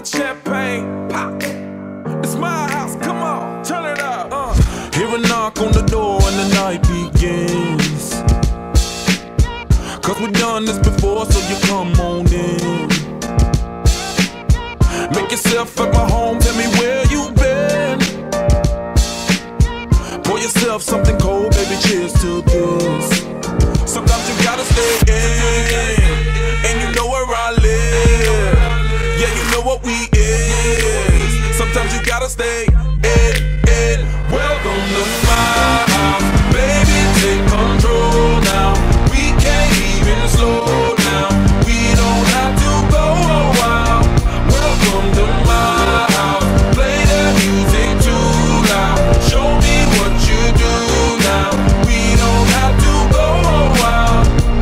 champagne, pop. It's my house, come on, turn it up. Hear a knock on the door and the night begins. Cause we've done this before, so you come on in. Make yourself at my home, tell me where you been. Pour yourself something cold, baby, cheers to this. Sometimes you gotta stay in, and you know where I live. Yeah, you know what we is. Sometimes you gotta stay in. Welcome to my house, baby, take control now. We can't even slow down. We don't have to go a while. Welcome to my house, play the music too loud. Show me what you do now. We don't have to go a while.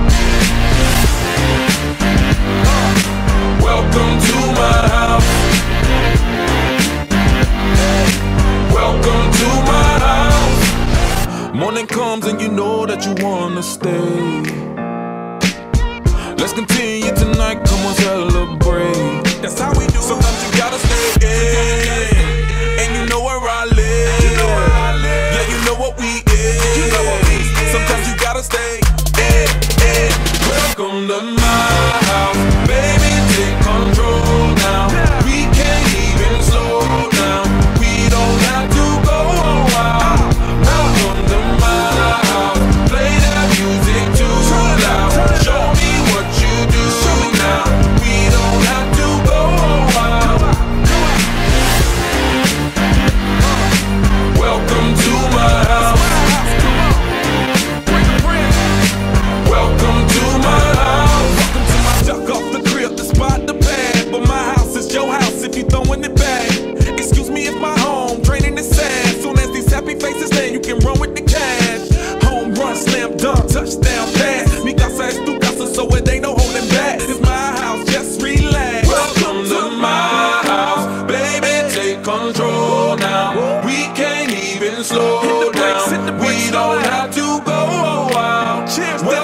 Welcome to my house. Welcome to my house. Morning comes and you know that you wanna stay. Let's continue tonight, come on, celebrate. That's how we do. Sometimes you gotta stay in, and you know where I live. Yeah, you know what we is. Sometimes you gotta stay in. Welcome to my house, baby, take control now. We can't even slow down. We don't have to go a while. Welcome to my house, play that music too loud. Show me what you do now. We don't have to go a while. Welcome to my house. Welcome to my house. Welcome to my duck off the crib, the spot, the pad. But my house is your house if you throwing it back. Excuse me if my home draining the sand. Soon as these happy faces land, you can run with the cash. Home run, slam dunk, touchdown pass. Mi casa es tu casa, so it ain't no holding back. It's my house, just relax. Welcome to my house, baby, take control now. We can't even slow down. We don't have to go a while.